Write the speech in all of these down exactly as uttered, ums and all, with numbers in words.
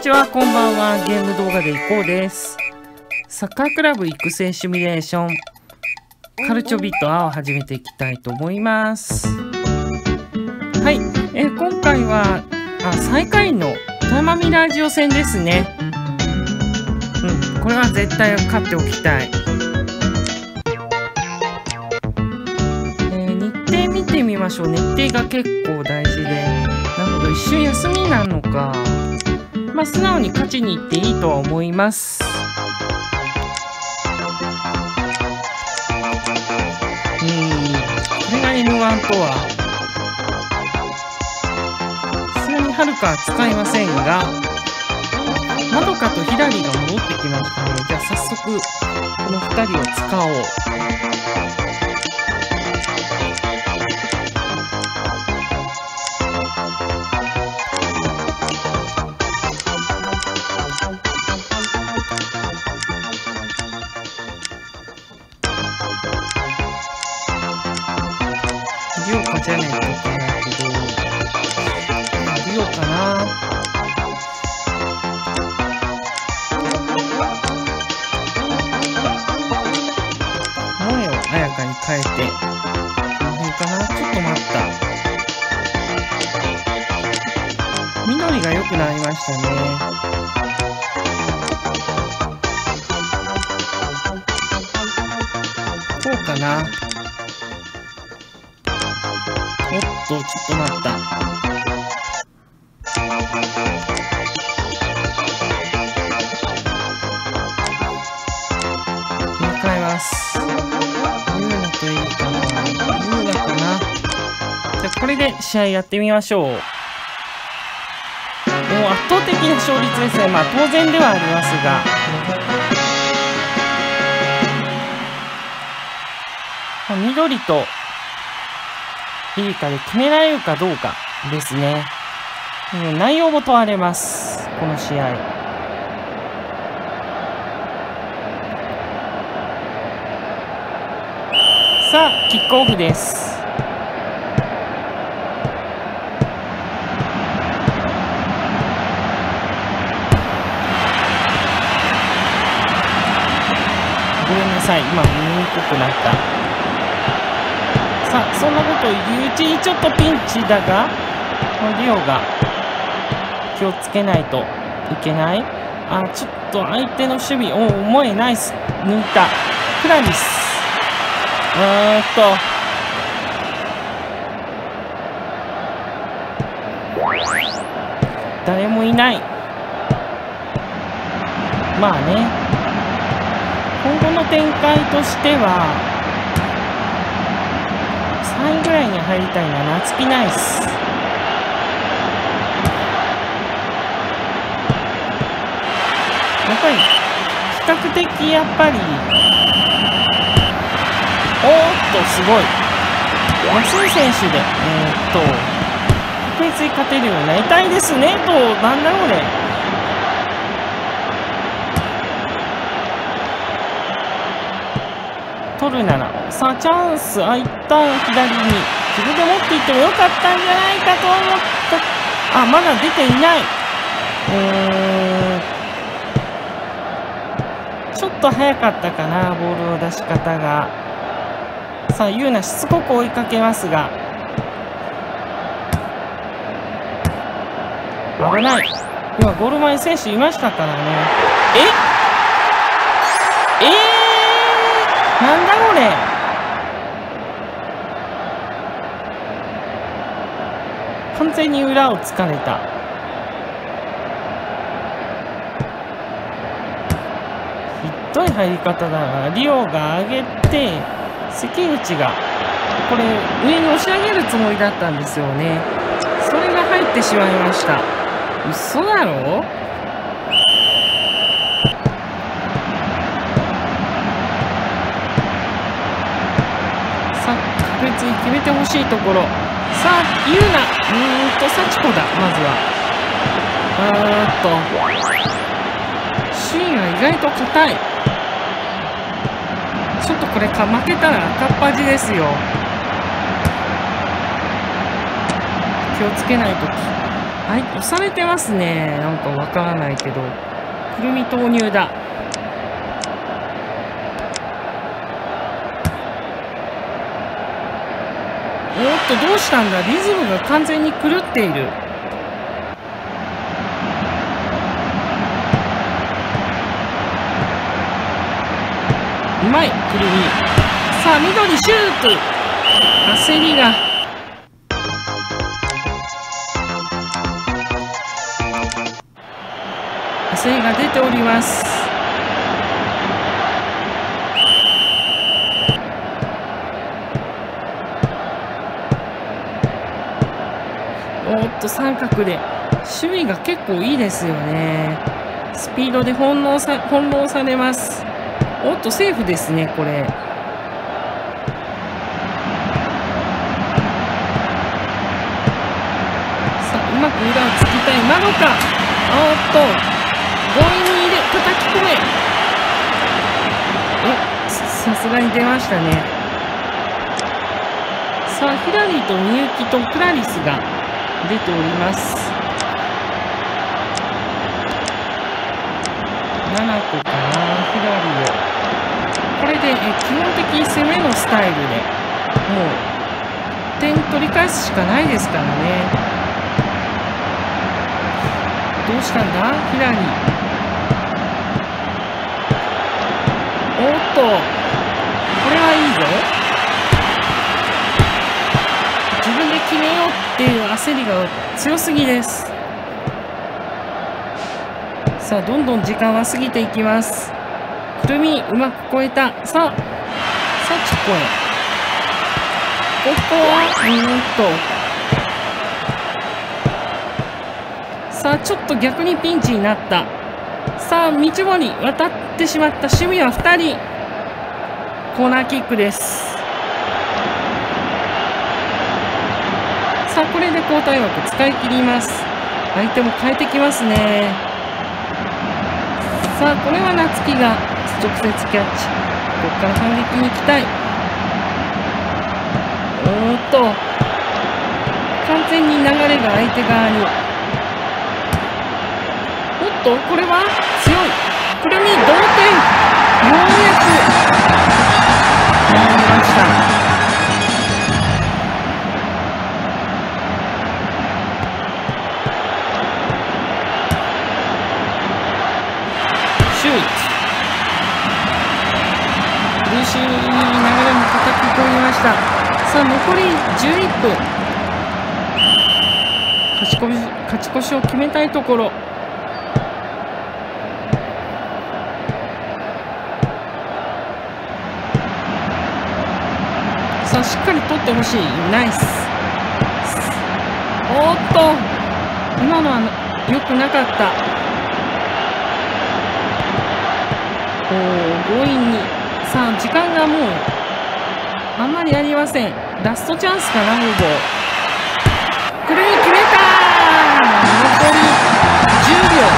ちは、こんばんは。ゲーム動画でいこうです。サッカークラブ育成シミュレーションカルチョビット A を始めていきたいと思います。はい、えー、今回はあ最下位の富山ミラージオ戦ですね。うん、これは絶対勝っておきたい。えー、日程見てみましょう。日程が結構大事で、なるほど、一瞬休みなのか。まあ素直に勝ちに行っていいとは思います。うん、これが エムワン とは。さすがにはるかは使いませんが、まどかとヒラリーが戻ってきましたので、じゃあ早速このふたりを使おう。リオかじゃないといけないけど、リオかな。萌えを彩香に変えて、この辺かな。ちょっと待った。緑が良くなりましたね。こうかな。おっと、ちょっと待った。切り替えます。ユーナといいかな。ユーナかな。じゃあ、これで試合やってみましょう。もう圧倒的な勝率ですね。まあ、当然ではありますが。まあ、緑とリリカで決められるかどうかですね。内容も問われます、この試合。さあ、キックオフです。ごめんなさい、今見にくくなった。さあ、そんなことを言ううちにちょっとピンチだが、リオが気をつけないといけない。あ、ちょっと相手の守備、おお、萌えナイス、抜いた。クラリス。うーんと。誰もいない。まあね。今後の展開としては、さんいぐらいに入りたいな。夏木ナイス。やっぱり比較的やっぱり、おーっとすごい安い選手で、えー、っと確実に勝てるようになりたいですね。となんだろうね。取るなら、さあチャンス、あ、一旦左に自分で持っていってもよかったんじゃないかと思った。あ、まだ出ていない。うーん、ちょっと早かったかな、ボールの出し方が。さあユーナしつこく追いかけますが、危ない。今ゴール前選手いましたからね。ええー、なんだこれ。完全に裏をつかれた。ひどい入り方だな。リオが上げて、関口がこれ上に押し上げるつもりだったんですよね。それが入ってしまいました。嘘だろ。さあ確実に決めてほしいところ。さあユーナ、うーんと幸子だ。まずはあーっと芯が意外と硬い。ちょっとこれか負けたら赤っ端ですよ。気をつけないとはい、押されてますね。なんかわからないけど。くるみ投入だ。おっと、どうしたんだ。リズムが完全に狂っている。うまい、くるみ。さあ、緑シュート。焦りが。焦りが出ております。おっと、三角で守備が結構いいですよね。スピードで翻弄さ翻弄されます。おっと、セーフですね、これ。さあ、うまく裏をつきたいマドカ。おっと、強引に入れ叩き込め。お、さすがに出ましたね。さあ、ヒラリーとみゆきとクラリスが出ております。ななこかな、ヒラリーを。これでえ基本的に攻めのスタイルでもう点取り返すしかないですからね。どうしたんだ、ヒラリー。おっと、これはいいぞ。自分で決めようっていう焦りが強すぎです。さあ、どんどん時間は過ぎていきます。くるみ、うまく越えた。さあ、さちこへ。ここは、うーんと。さあ、ちょっと逆にピンチになった。さあ、道森、渡ってしまった。守備はふたり。コーナーキックです。さあ、これで交代枠使い切ります。相手も変えてきますね。さあ、これは夏希が直接キャッチ。ここから反撃に行きたい。おーっと、完全に流れが相手側に。おっと、これは強い。くるみ、同点。ようやくやりました。シュート。苦しい流れも叩き込みました。さあ、残りじゅういっぷん。勝ち越し、勝ち越しを決めたいところ。さあ、しっかり取ってほしい。ナイス。おーっと、今のは良くなかった。おー、強引に。さあ、時間がもうあんまりありません。ラストチャンスかな、ほぼ。くるみ決めたー。残りじゅ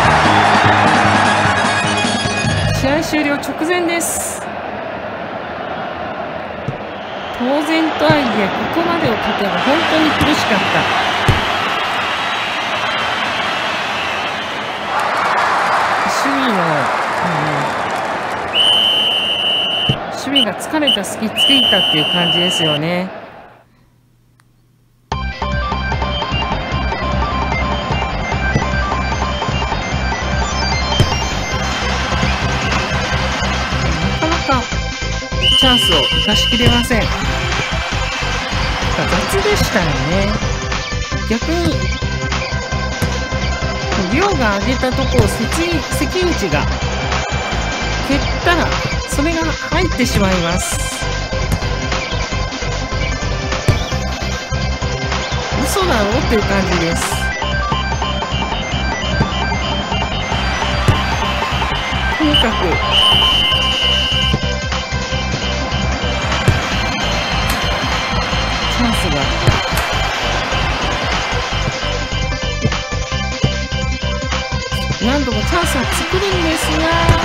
うびょう。試合終了直前です。当然とはいえ、ここまでを勝てば本当に苦しかった。守備の、あの守備が疲れた隙つけいたっていう感じですよね。なかなかチャンスを生かしきれません。雑でしたよね。逆に亮が上げたところを関口が蹴ったらそれが入ってしまいます。嘘だろっていう感じです。とにかくチャンスが何度もチャンスを作るんですが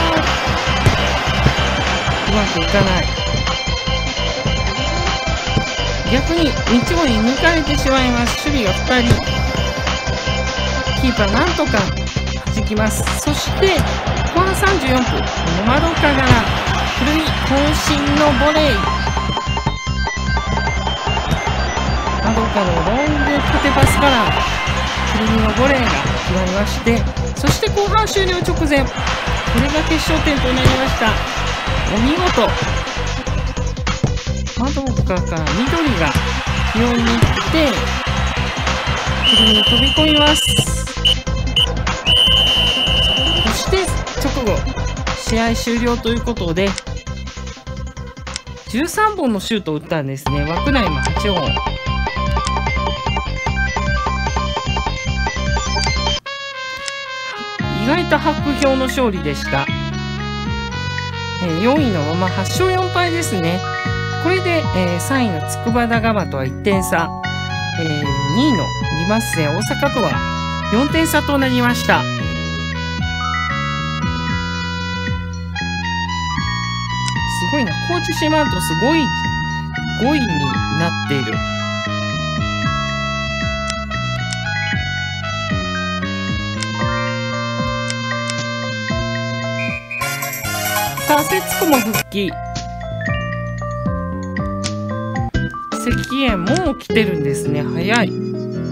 うまくいかない。逆に道森に抜かれてしまいます。守備がふたり。 キーパーなんとか弾きます。そして後半さんじゅうよんぷん、マドカから古い渾身のボレー、マドカのロング縦パスから古いのボレーが決まりまして、そして後半終了直前、これが決勝点となりました。お見事。マドカから緑が拾いに行って古いに飛び込みます。そして直後試合終了ということでじゅうさんぼんのシュートを打ったんですね。枠内もはちほん。意外と薄氷の勝利でした。よんいのままはちしょうよんぱいですね。これで、えー、さんいの筑波大ガとはいってんさ、えー、にいのリマッセ大阪とはよんてんさとなりました。すごいな、高知四万十すごいごいになっている。さあ、節子も復帰。関園もう来てるんですね。早い。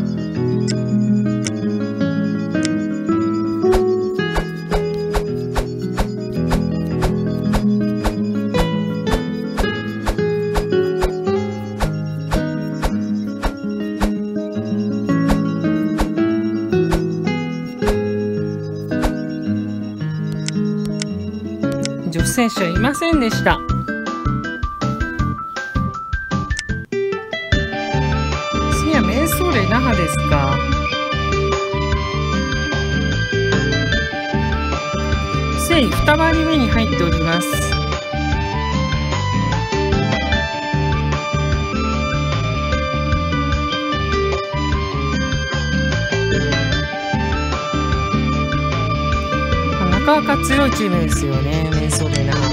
女子選手はいませんでした。次はメンソーレ那覇ですか。せいに回り目に入っております。なかなか強いチームですよね、メンソーレ那覇も。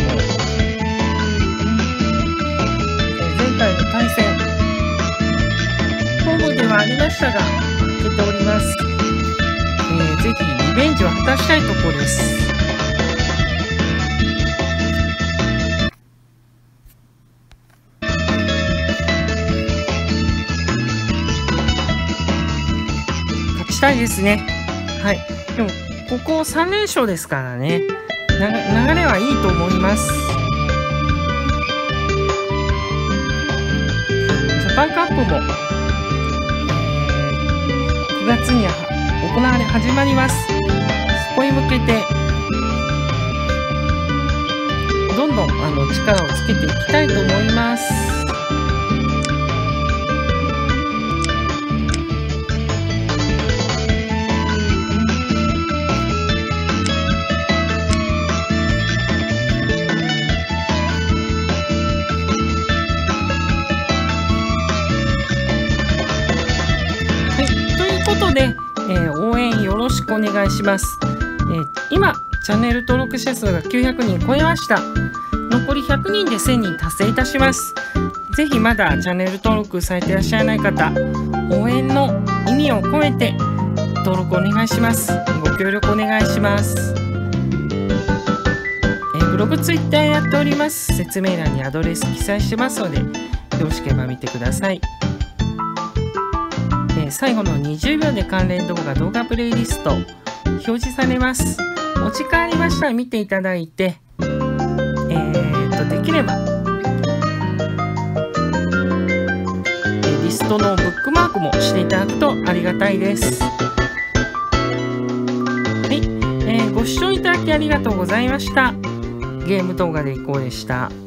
前回の対戦ホームではありましたが負けております。えー、ぜひリベンジを果たしたいところです。勝ちたいですね。はい。でもここさんれんしょうですからね、流れはいいと思います。ジャパンカップも、えー、くがつに行われ始まります。そこに向けてどんどんあの力をつけていきたいと思います。で、えー、応援よろしくお願いします。えー、今チャンネル登録者数がきゅうひゃくにん超えました。残りひゃくにんでせんにん達成いたします。ぜひまだチャンネル登録されていらっしゃらない方、応援の意味を込めて登録お願いします。ご協力お願いします。えー、ブログ、ツイッターやっております。説明欄にアドレス記載してますので、よろしければ見てください。最後のにじゅうびょうで関連動画、動画プレイリスト表示されます。お時間ありましたら見ていただいて、えー、とできればリストのブックマークもしていただくとありがたいです。はい、えー、ご視聴いただきありがとうございました。ゲーム動画でいこうでした。